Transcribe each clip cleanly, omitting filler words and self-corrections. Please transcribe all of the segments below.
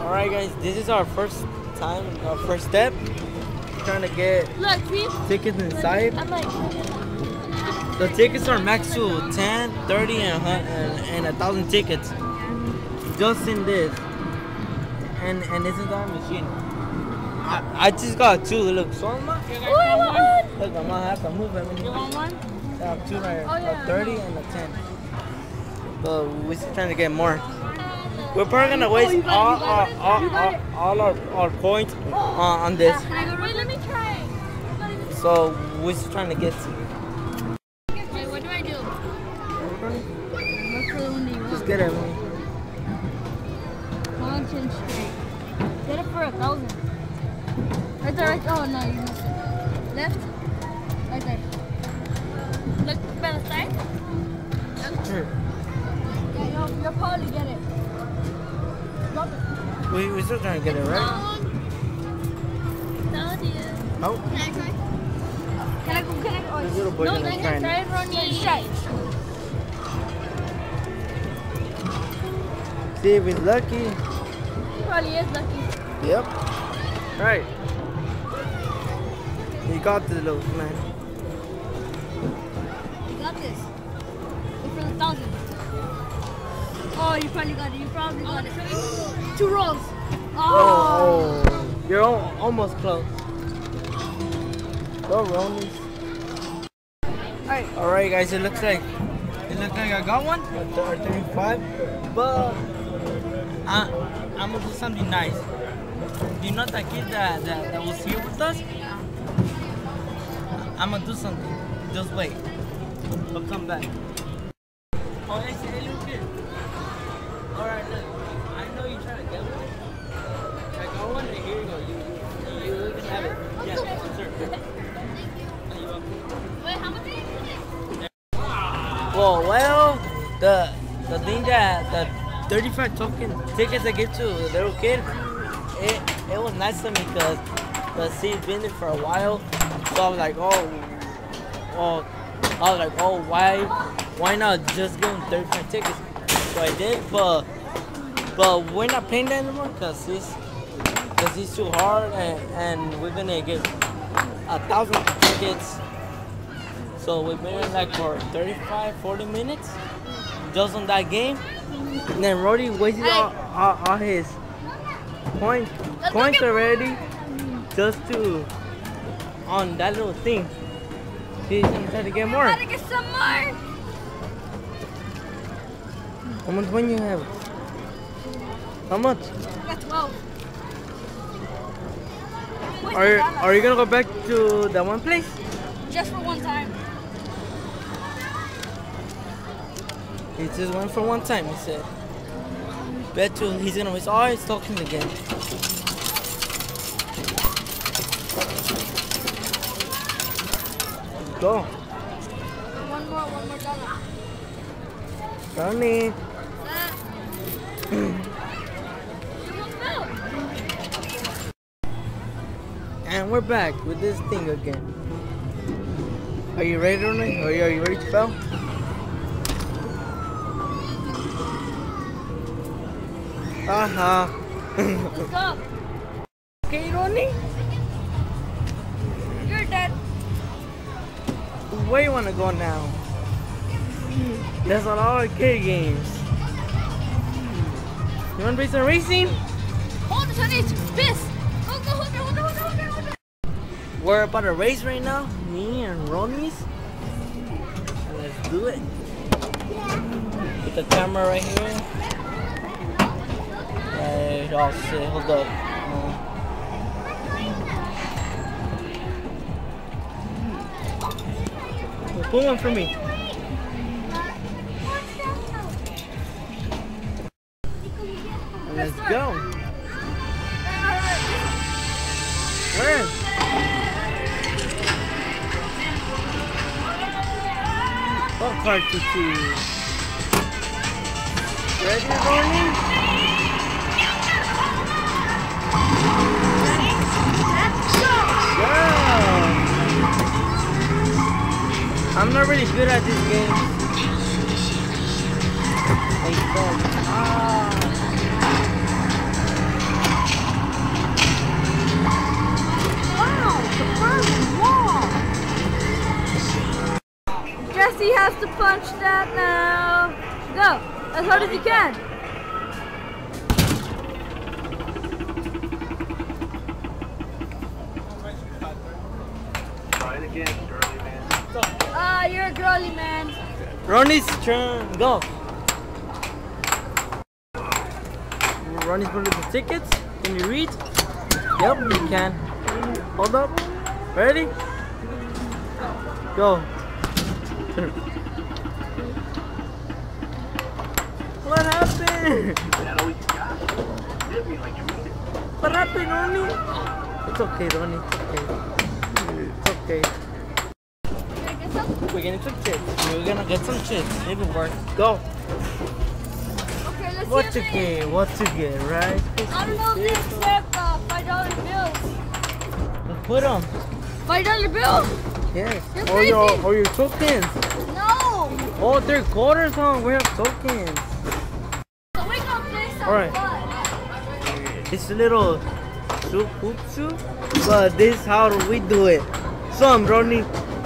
Alright guys, this is our first time, our first step. Trying to get tickets inside. The tickets are max to 10, 30, and 1,000 tickets. Just in this. And this is our machine. I just got two. Look, so I'm not. Look, I'm gonna have to move them. You want one? I have two right here, a 30 and a 10. But we're still trying to get more. We're probably gonna waste all our points on this. Wait, let me try. So we're just trying to get some. Wait, what do I do? Just get it. Mountain straight. Get it for 1,000. Right there, right. Oh no, you missed it. Left. Right there. Look by the side. Sure. Yeah, you'll probably get it. Drop it. We're still trying to get it, right? Told you. Oh. Can I try? Can I go? This little boy's gonna try it. Try it, Ronnie. Try. See if he's lucky. He probably is lucky. Yep. Right. You got this, little man. You got this. Go for the 1,000. Oh, you probably got it. You probably got it. 2 rolls. Oh, you're almost close. Go, Ronnie. Alright, guys. It looks like I got one. Or 35. But I'm gonna do something nice. You know that kid that was here with us? I'm gonna do something. Just wait. I'll come back. Oh, hey, little kid. Alright, look. I know you're trying to get one. I got one, and here you go. You can have it. Yeah, sure. Wait, how much did you get? Well, the thing that the 35 token tickets I give to the little kid, it was nice to me because the seat's been there for a while. So I was like, why not just give him 35 tickets? So I did, but we're not paying that anymore because it's too hard, and we're gonna get 1,000 tickets. So we've been in like for 35, 40 minutes just on that game. And then Roddy wasted all his points already just to on that little thing. He's gonna try to get more. Gotta get some more. How much money you have? How much? I got 12. Are you gonna go back to that one place? Just for one time. He just went for one time, he said. Bet you he's gonna waste all his tokens again. Go. One more dollar. Ronnie. And we're back with this thing again. Are you ready, Ronnie? Are you ready to fail? Let's go. Okay, Ronnie? You're dead. Where you wanna go now? There's a lot of arcade games. You wanna play some racing? Hold the Chinese. Piss. Hold on. We're about to race right now. Me and Ronnie's. Let's do it. Put the camera right here. Oh shit, hold up. Pull one for me. Let's go. Where? What card to choose? Ready, Ronnie? I'm not really good at this game. punch that now. Go. As hard as you can. Try it again, girly man. Ah, you're a girly man. Ronnie's turn. Go. Ronnie's going to the tickets. Can you read? Yep, you can. Hold up. Ready? Go. What happened? That all you got? Hit me like you mean it. What happened, Ronnie? It's okay, Ronnie. It's okay. It's okay. We're getting some chips. We're gonna get some chips. It will work. Go. Okay, let's What see to get? What to get, right? I don't know if they accept $5 bills. Put them. $5 bill? Yes. You're Or your crazy. tokens. No. Oh, they're quarters, huh? We have tokens. So we gonna play some Alright. fun. It's a little hoop shoe, but this is how we do it. Some, Ronnie.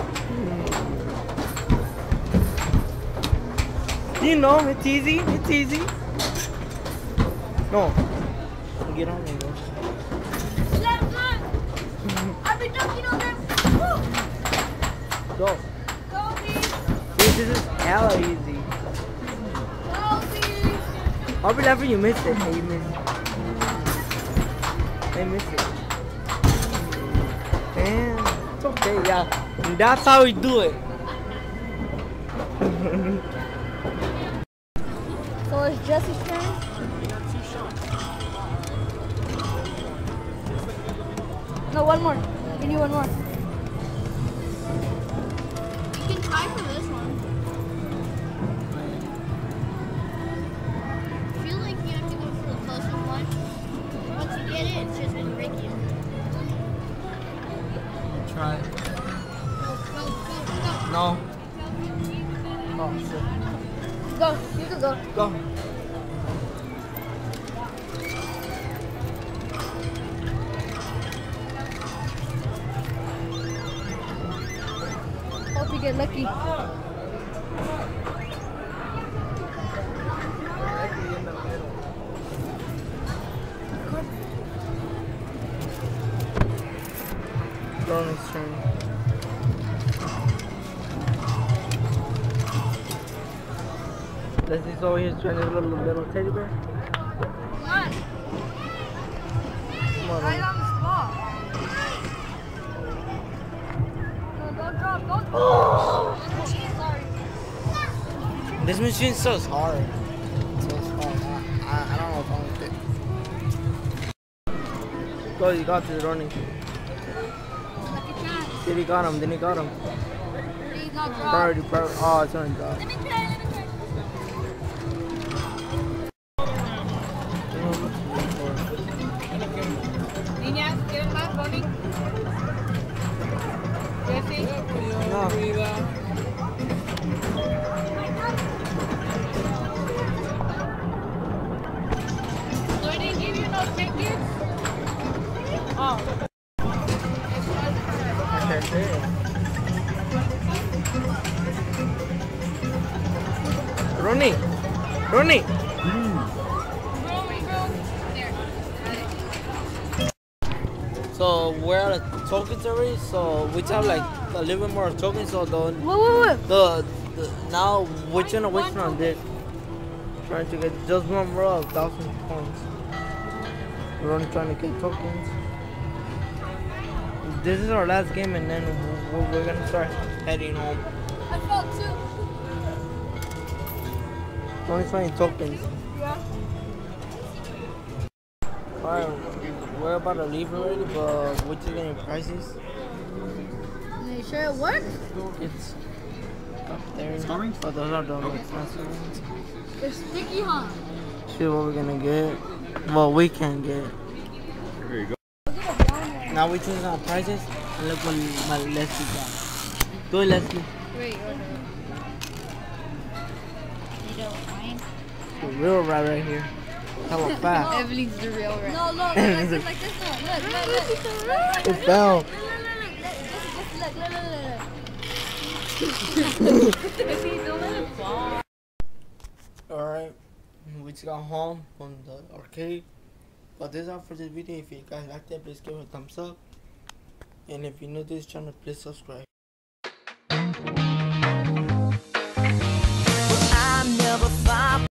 You know, it's easy. It's easy. No. Get on there, bro. I'll be dunking on them. Woo. Go. Go, please. This is hella easy. Go, please. I'll be laughing you missed it. Hey, you missed it. They missed it. Damn. It's okay, yeah. And that's how we do it. So it's Jesse's turn. No, one more. We need one more. You can try for this one. I feel like you have to go for the closest one. Once you get it, it's just gonna break you. Try. Go. No. Oh, shit. Go. You can go. Go. Hope you get lucky. Ronnie's turn. Leslie's over here trying to little teddy bear. Come on. Come on, Right Ronnie. on the spot. No, don't drop. Don't. Oh! Sorry. This machine's so hard. So hard. I don't know if I'm with it. Go, you got this, Ronnie. Lucky chance. Then he got him. Then he got him. He got dropped. Priority. Oh, it's on drop. Let me try. Niñas, ¿quieren más, Bonnie? Jessie. No. So I didn't give you no tickets? Oh. That's it. Ronnie. Ronnie. So we're out of tokens already. So we have like a little bit more tokens. So Wait. the now we're gonna wait on this. Trying to get just one more of 1,000 points. We're only trying to get tokens. This is our last game, and then we're gonna start heading home. I fell too. We're only trying tokens. Yeah. Alright, we're about to leave already, but we're just getting prices. Are you sure it works? It's up there. It's coming? Oh, those are the expensive ones. It's sticky, huh? See what we're gonna get. What we can get. Here you go. Now we choose our prices and look what Leslie got. Do it, Leslie. Wait, You don't mind? The real right here. Hella fast. Evelyn's the real rat. No, like this, like this. No, look. It fell. Look. Just look. Is he doing it? just got home from the arcade. But this is all for this video. If you guys liked it, please give it a thumbs up. And if you're new to this channel, please subscribe.